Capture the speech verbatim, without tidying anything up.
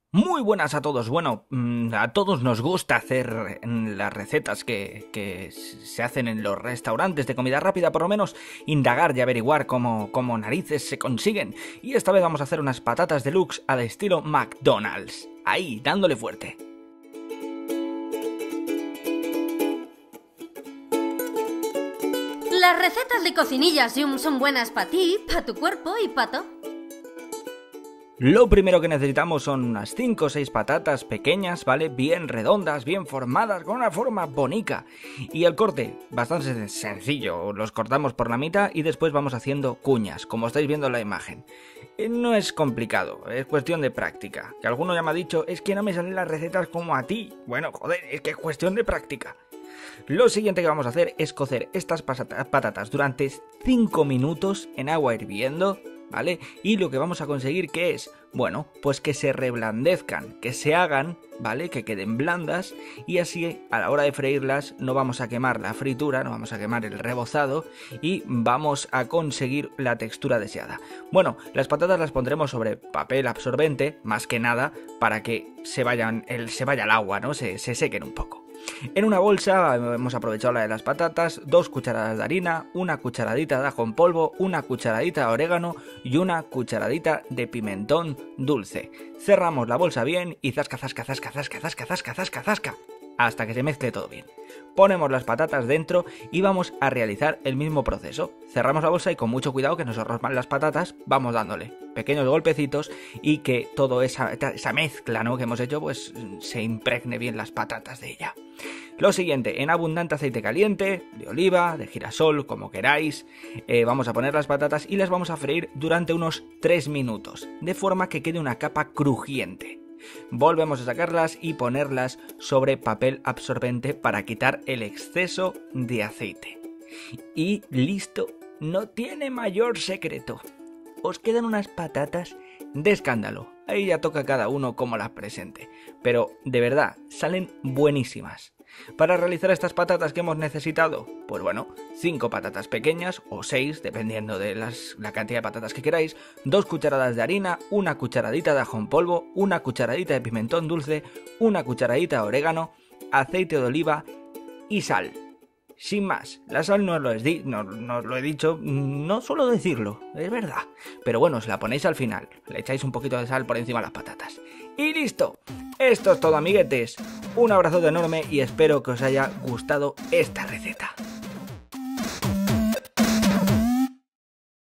Muy buenas a todos. Bueno, a todos nos gusta hacer las recetas que, que se hacen en los restaurantes de comida rápida, por lo menos indagar y averiguar cómo, cómo narices se consiguen. Y esta vez vamos a hacer unas patatas deluxe al estilo McDonald's. Ahí, dándole fuerte. Las recetas de cocinillas Yum son buenas para ti, para tu cuerpo y para todo. Lo primero que necesitamos son unas cinco o seis patatas pequeñas, ¿vale? Bien redondas, bien formadas, con una forma bonita. Y el corte, bastante sencillo, los cortamos por la mitad y después vamos haciendo cuñas, como estáis viendo en la imagen. No es complicado, es cuestión de práctica. Que alguno ya me ha dicho, es que no me salen las recetas como a ti. Bueno, joder, es que es cuestión de práctica. Lo siguiente que vamos a hacer es cocer estas patatas durante cinco minutos en agua hirviendo, ¿vale? Y lo que vamos a conseguir, ¿qué es? Bueno, pues que se reblandezcan, que se hagan, ¿vale? Que queden blandas y así a la hora de freírlas no vamos a quemar la fritura, no vamos a quemar el rebozado y vamos a conseguir la textura deseada. Bueno, las patatas las pondremos sobre papel absorbente, más que nada, para que se vayan, el, se vaya el agua, ¿no? Se, se sequen un poco. En una bolsa hemos aprovechado la de las patatas, dos cucharadas de harina, una cucharadita de ajo en polvo, una cucharadita de orégano y una cucharadita de pimentón dulce. Cerramos la bolsa bien y zasca, zasca, zasca, zasca, zasca, zasca, zasca, zasca, hasta que se mezcle todo bien. Ponemos las patatas dentro y vamos a realizar el mismo proceso. Cerramos la bolsa y con mucho cuidado que no se rompan las patatas, vamos dándole pequeños golpecitos y que toda esa, esa mezcla, ¿no?, que hemos hecho, pues se impregne bien las patatas de ella. Lo siguiente, en abundante aceite caliente, de oliva, de girasol, como queráis, eh, vamos a poner las patatas y las vamos a freír durante unos tres minutos, de forma que quede una capa crujiente. Volvemos a sacarlas y ponerlas sobre papel absorbente para quitar el exceso de aceite. Y listo, no tiene mayor secreto. Os quedan unas patatas de escándalo. Ahí ya toca a cada uno cómo las presente. Pero de verdad, salen buenísimas. Para realizar estas patatas que hemos necesitado, pues bueno, cinco patatas pequeñas o seis, dependiendo de las, la cantidad de patatas que queráis, dos cucharadas de harina, una cucharadita de ajo en polvo, una cucharadita de pimentón dulce, una cucharadita de orégano, aceite de oliva y sal. Sin más, la sal no os lo, di no, no os lo he dicho, no suelo decirlo, es verdad. Pero bueno, os la ponéis al final, le echáis un poquito de sal por encima de las patatas. ¡Y listo! Esto es todo, amiguetes. Un abrazo enorme y espero que os haya gustado esta receta.